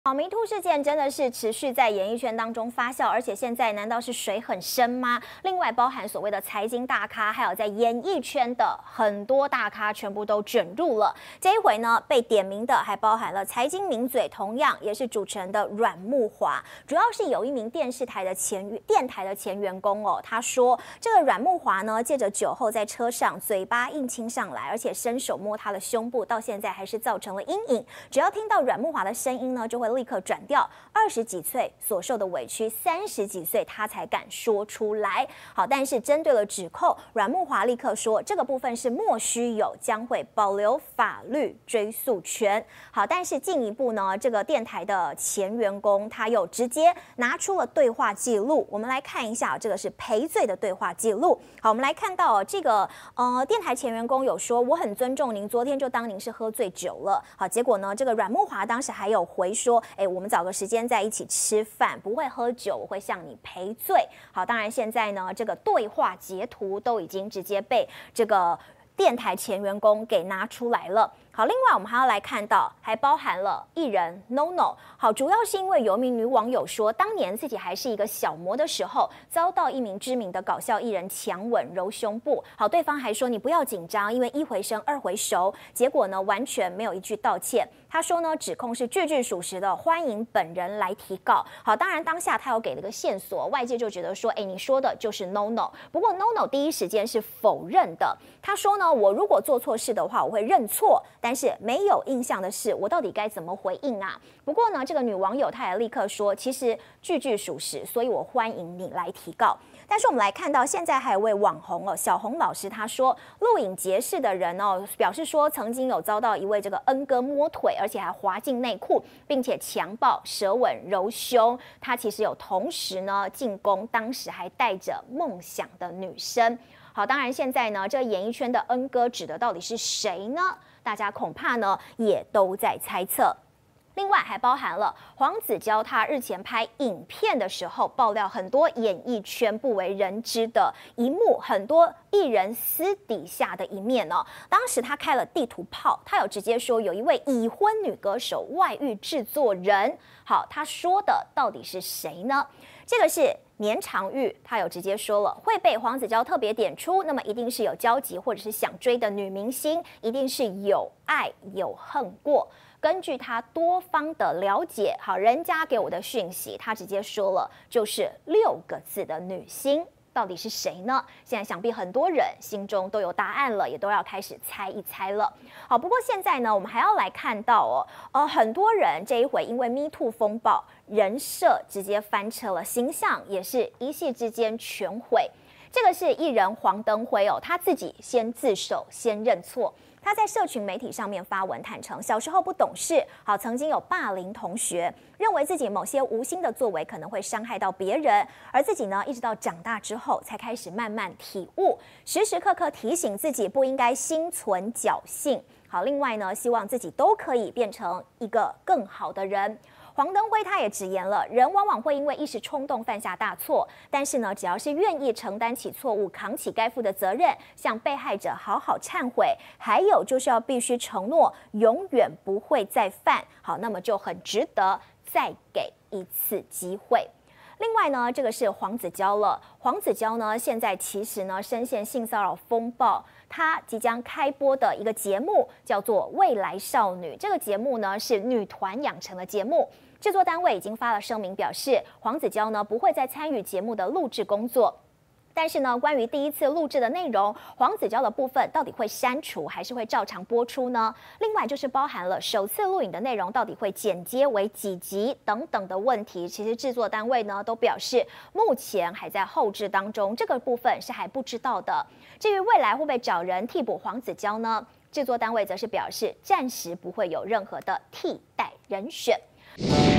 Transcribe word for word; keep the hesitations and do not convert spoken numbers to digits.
好迷兔事件真的是持续在演艺圈当中发酵，而且现在难道是水很深吗？另外，包含所谓的财经大咖，还有在演艺圈的很多大咖，全部都卷入了。这一回呢，被点名的还包含了财经名嘴，同样也是主持人的阮慕骅。主要是有一名电视台的前电台的前员工哦，他说这个阮慕骅呢，借着酒后在车上嘴巴硬亲上来，而且伸手摸他的胸部，到现在还是造成了阴影。只要听到阮慕骅的声音呢，就会立刻转掉。二十几岁所受的委屈，三十几岁他才敢说出来。好，但是针对了指控，阮慕骅立刻说这个部分是莫须有，将会保留法律追诉权。好，但是进一步呢，这个电台的前员工他又直接拿出了对话记录，我们来看一下，这个是赔罪的对话记录。好，我们来看到这个呃电台前员工有说，我很尊重您，昨天就当您是喝醉酒了。好，结果呢，这个阮慕骅当时还有回说，哎，我们找个时间在一起吃饭，不会喝酒，我会向你赔罪。好，当然现在呢，这个对话截图都已经直接被这个电台前员工给拿出来了。好，另外我们还要来看到，还包含了艺人 No No。好，主要是因为有一名女网友说，当年自己还是一个小模的时候，遭到一名知名的搞笑艺人强吻揉胸部。好，对方还说你不要紧张，因为一回生二回熟。结果呢，完全没有一句道歉。他说呢，指控是句句属实的，欢迎本人来提告。好，当然当下他有给了个线索，外界就觉得说，哎，你说的就是 No No。不过 No No 第一时间是否认的。他说呢，我如果做错事的话，我会认错。但是没有印象的是，我到底该怎么回应啊？不过呢，这个女网友她也立刻说，其实句句属实，所以我欢迎你来提告。但是我们来看到，现在还有位网红哦，小红老师他说，录影结识的人哦，表示说曾经有遭到一位这个恩哥摸腿，而且还滑进内裤，并且强暴、舌吻、揉胸。他其实有同时呢进攻当时还带着梦想的女生。好，当然现在呢，这演艺圈的恩哥指的到底是谁呢？大家恐怕呢也都在猜测。另外还包含了黄子佼，他日前拍影片的时候爆料很多演艺圈不为人知的一幕，很多艺人私底下的一面哦。当时他开了地图炮，他有直接说有一位已婚女歌手外遇制作人。好，他说的到底是谁呢？这个是年长玉，他有直接说了，会被黄子佼特别点出，那么一定是有交集或者是想追的女明星，一定是有爱有恨过。根据他多方的了解，好，人家给我的讯息，他直接说了，就是六个字的女星。到底是谁呢？现在想必很多人心中都有答案了，也都要开始猜一猜了。好，不过现在呢，我们还要来看到哦，呃，很多人这一回因为 Me Too 风暴，人设直接翻车了，形象也是一夕之间全毁。这个是艺人黄登辉哦，他自己先自首，先认错。他在社群媒体上面发文坦诚，小时候不懂事，好，曾经有霸凌同学，认为自己某些无心的作为可能会伤害到别人，而自己呢，一直到长大之后才开始慢慢体悟，时时刻刻提醒自己不应该心存侥幸。好，另外呢，希望自己都可以变成一个更好的人。黄登辉他也直言了，人往往会因为一时冲动犯下大错，但是呢，只要是愿意承担起错误，扛起该负的责任，向被害者好好忏悔，还有就是要必须承诺永远不会再犯，好，那么就很值得再给一次机会。另外呢，这个是黄子佼了。黄子佼呢，现在其实呢深陷性骚扰风暴，他即将开播的一个节目叫做《未来少女》。这个节目呢是女团养成的节目，制作单位已经发了声明，表示黄子佼呢不会再参与节目的录制工作。但是呢，关于第一次录制的内容，黄子佼的部分到底会删除还是会照常播出呢？另外就是包含了首次录影的内容到底会剪接为几集等等的问题，其实制作单位呢都表示目前还在后制当中，这个部分是还不知道的。至于未来会不会找人替补黄子佼呢？制作单位则是表示暂时不会有任何的替代人选。